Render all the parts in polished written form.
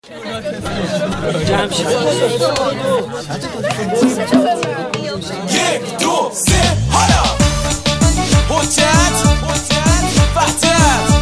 یک دو سه حالا حجت وحدت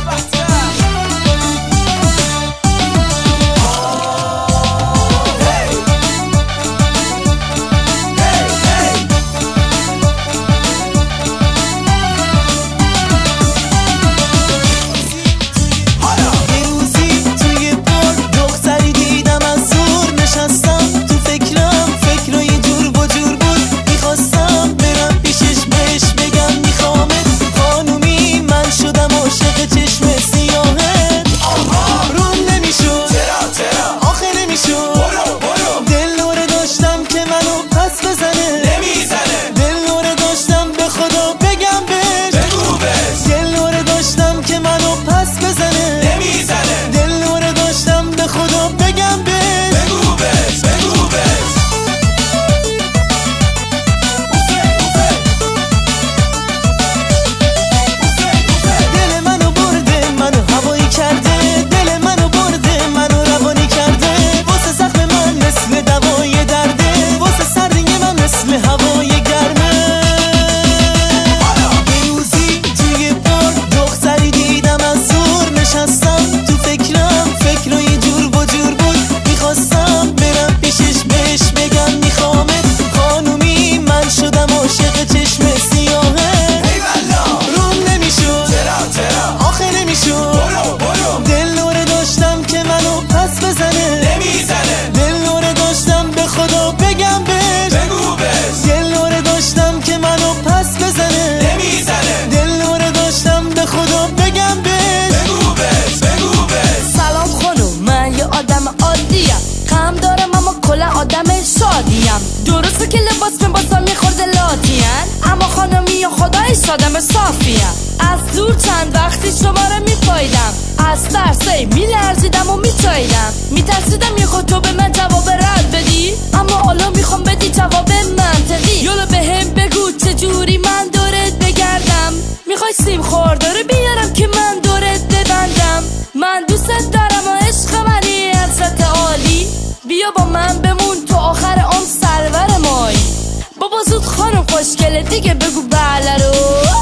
درسته که لباس به بازم میخورده لاتین، اما خانمی یا خدای سادم صافیم. از دور چند وقتی شما رو میپایدم، از ترسه میلرزیدم و میتایدم، میترسیدم یه خود تو به من جواب رد بدی، اما حالا میخوام بدی جواب منطقی. یالا به هم بگو چجوری من دورت بگردم، میخوای سیم خورداره بیارم که من دورت ببندم. من دوستت دارم و عشق منی ارزت عالی، بیا با من بمون تو آخر عمر سرور مایی. بابا زود خانم خوشگله دیگه بگو بله رو،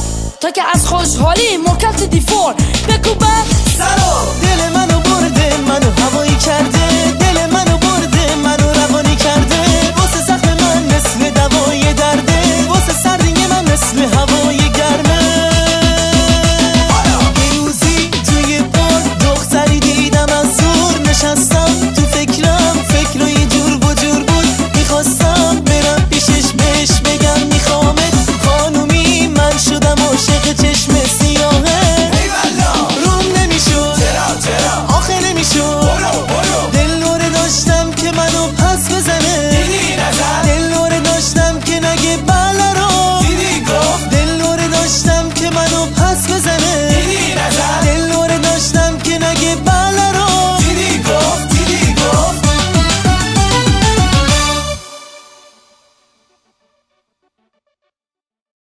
تا که از خوشحالی موکت دیفور بگو بله سرو. دل منو برده منو هوایی کرده، دل منو برده منو روانی کرده، واسه زخم من مثل دوای درده، واسه سردینگ من مثل هوای گرمه. یه روزی توی بار دختری دیدم از زور نشستم تو فکرم، فکر یه جور و جور بود، میخواستم برم پیشش بهش بگم میخوامت خانومی، من شدم عاشق چشم سیاهه. روم نمیشد آخه نمیشد، دل نوره داشتم که منو پس بزنه، دیدی نظر